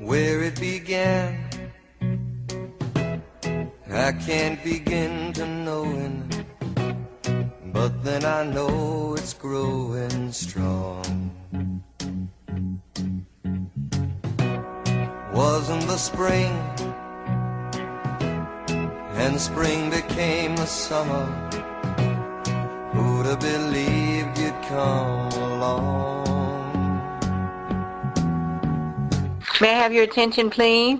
where it began. I can't begin to knowing, but then I know it's growing strong. Wasn't the spring, and spring became the summer. Who'd have believed you'd come along? May I have your attention, please?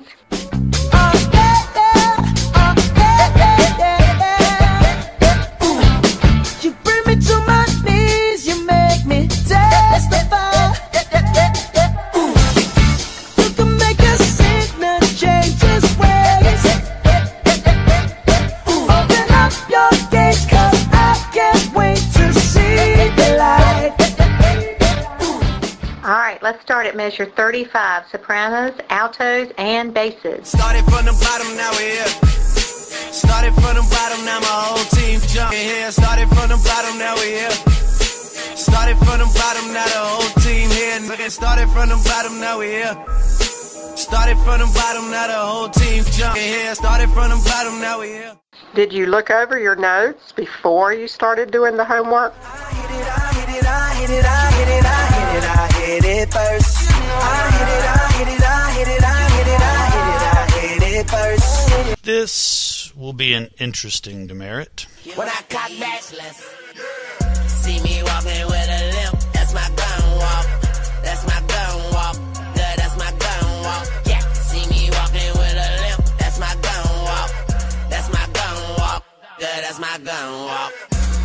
You bring me to my knees, you make me testify. You can make a sinner change his ways. Open up your gates, 'cause I can't wait to see the light. All right, let's start at measure 35, sopranos, altos, and basses. Started from the bottom, now we're here. Started from the bottom, now my whole team's jumping here. Started from the bottom, now we're here. Started from the bottom, now the whole team here. Started from the bottom, now we're here. Started from the bottom, now the whole team's jumping here. Started from the bottom, now we're here. Did you look over your notes before you started doing the homework? I hit it, I hit it, I hit it, I hit it, I hit it, I hit it first. I hit it, I hit it, I hit it, I hit it, I hit it, I hit it first. This will be an interesting demerit. When I cock back, see me walking with a limp. That's my gun walk. That's my gun walk. Yeah, that's my gun walk. Yeah, see me walking with a limp. That's my gun walk. That's my gun walk. Yeah, that's my gun walk.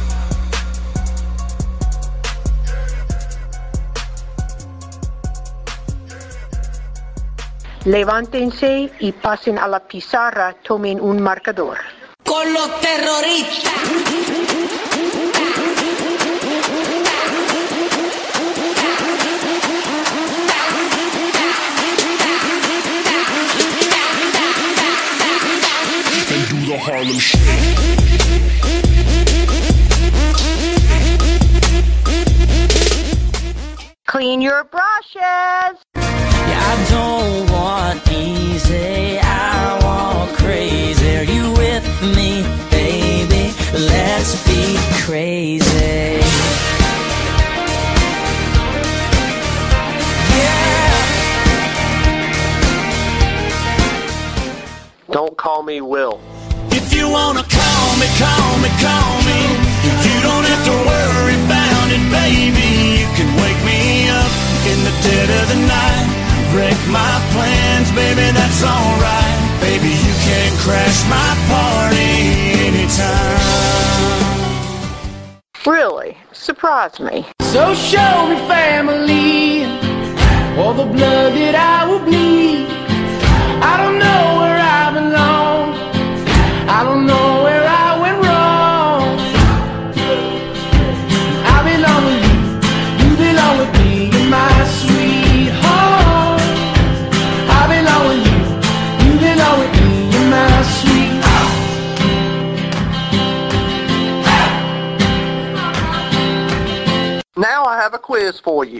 Levántense y pasen a la pizarra, tomen un marcador. Con los terroristas. They do the Harlem Shake. Clean your brushes. Yeah, I don't want easy, I want crazy. Are you with me, baby? Let's be crazy. Yeah. Don't call me Will. If you wanna call me, call me, call me. You don't have to worry about it, baby. You can wake me up in the dead of the night. Break my plans, baby, that's alright. Baby, you can crash my party anytime. Really? Surprise me. So show me family, all the blood that I will bleed. I don't know where I belong. I don't know where I went wrong. I belong with you, you belong with me, you're my sweetheart. I belong with you, you belong with me, you're my sweetheart. Now I have a quiz for you.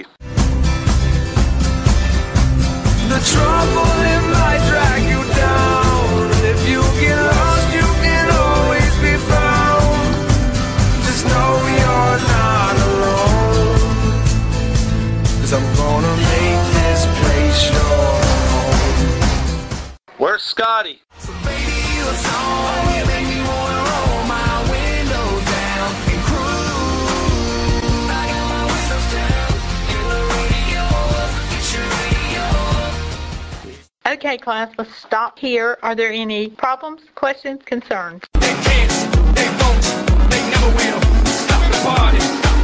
The trouble it might drag you down. If you get lost, you can always be found. Just know you're not alone. 'Cause I'm gonna make this place your home. Where's Scotty? So baby, you a song. You make me wanna roll my windows down and cruise. I got my windows down. Get the radio up. Get your radio up. Okay, class, let's stop here. Are there any problems, questions, concerns? They can't, they won't, they never will. Stop the party.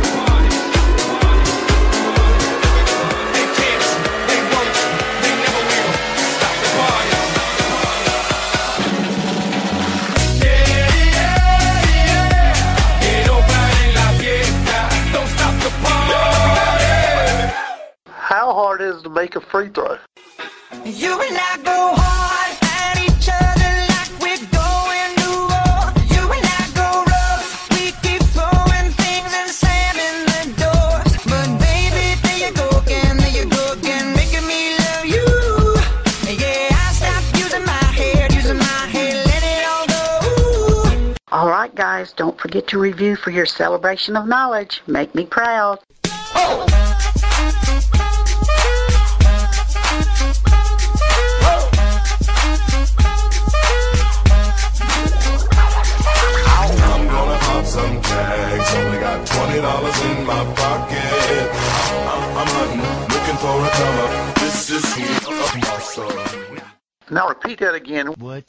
They can't, they won't, they never will. Stop the party. Yeah, yeah, yeah. Quiero bailar en la fiesta. Don't stop the party. How hard is it to make a free throw? You and I go hard at each other like we're going to war. You and I go rough, we keep throwing things and slamming the doors. But baby, there you go again, making me love you. right, guys, don't forget to review for your celebration of knowledge. Make me proud. I'm gonna pop some tags. Only got $20 in my pocket. I'm hunting, looking for a comer. This is awesome. Now repeat that again. What?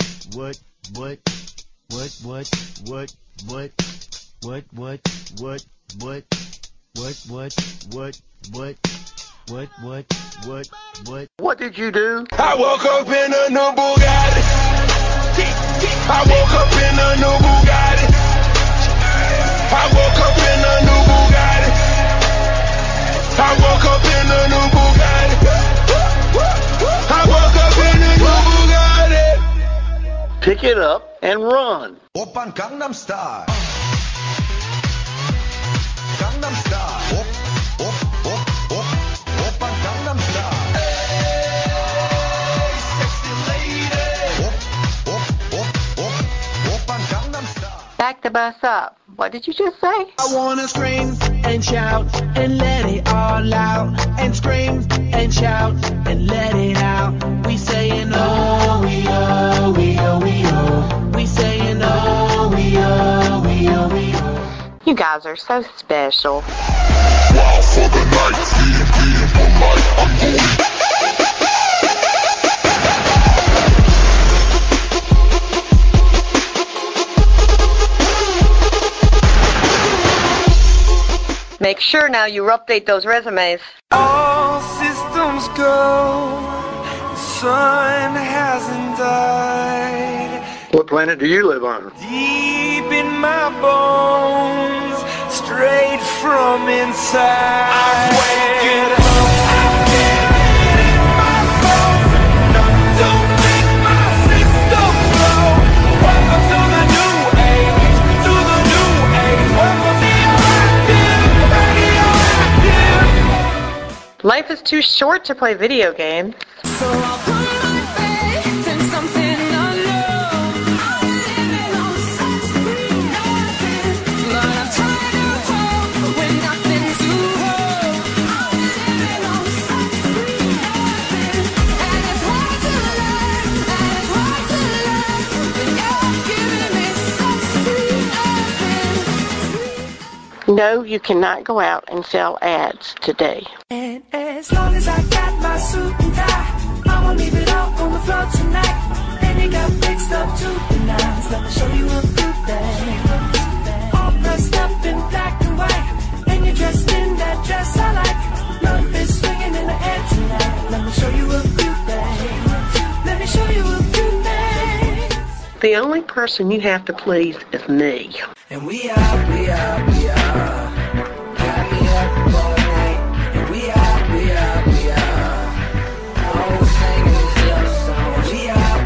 What did you do? I woke up in a new Bugatti. I woke up in a new Bugatti. I woke up in a new Bugatti. I woke up in a new Bugatti. I woke up in a new Bugatti. Pick it up and run. Oppan Gangnam Style. Gangnam Style. Oppan Gangnam Style. Hey, sexy lady. Oppan Gangnam Style. Back the bus up. What did you just say? I wanna scream and shout and let it all out. And scream and shout and let it out. We saying oh, we oh, we oh, we oh. We saying oh, we oh, we oh, we oh. You guys are so special. Wow for the night, feeding for life. I'm going. Make sure now you update those resumes. All systems go. The sun hasn't died. What planet do you live on? Deep in my bones, straight from inside. I'm waking up. I feel it in my bones. Nothing don't make my system flow. Welcome to the new age, to the new age. Welcome to radioactive. Life is too short to play video games. So I'll put my faith in something unknown. Living on such sweet nothing, but I'm tired of hope when nothing's to hold. Living on such sweet nothing, and it's hard to learn, and it's hard to learn when you're giving me such sweet nothing. No, you cannot go out and sell ads today. And as long as I got my suit and tie, I'ma leave it all on the floor tonight. And you got fixed up to the nines. Let me show you a good thing. All dressed up in black and white, and you're dressed in that dress I like. Love is swinging in the air tonight. Let me show you a good thing. Let me show you a good thing. The only person you have to please is me. And we are. Got me up all night. And we are. Always singing this love song. We are.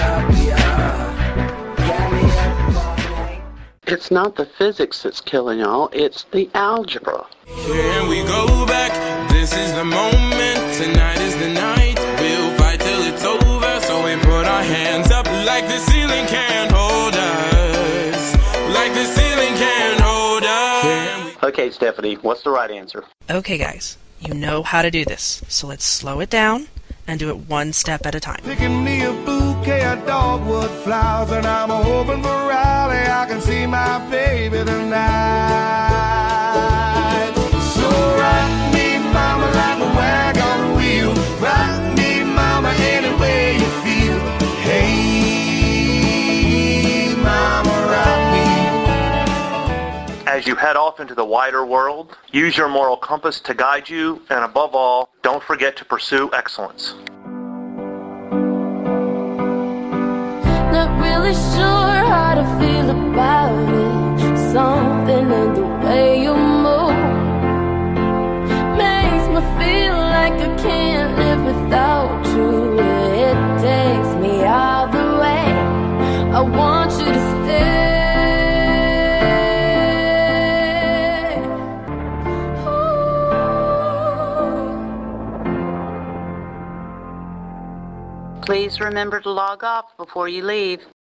Got me up all night. It's not the physics that's killing y'all, it's the algebra. Can we go back? This is the moment. Tonight is the night. We'll fight till it's over. So we put our hands up like the ceiling can't hold us. Like the ceiling can't hold us. Okay, Stephanie, what's the right answer? Okay, guys, you know how to do this, so let's slow it down and do it one step at a time. Picking me a bouquet of dogwood flowers, and I'm hoping for rally. I can see my baby tonight. So rock me, mama, like a wagon wheel. Rock me, mama, any way you feel. Hey, mama, rock me. As you head off into the wider world, use your moral compass to guide you, and above all, don't forget to pursue excellence. Not really sure how to feel about it. Something in the way you move makes me feel like I can't live without you. It takes me all the way. I want you to stay. Please remember to log off before you leave.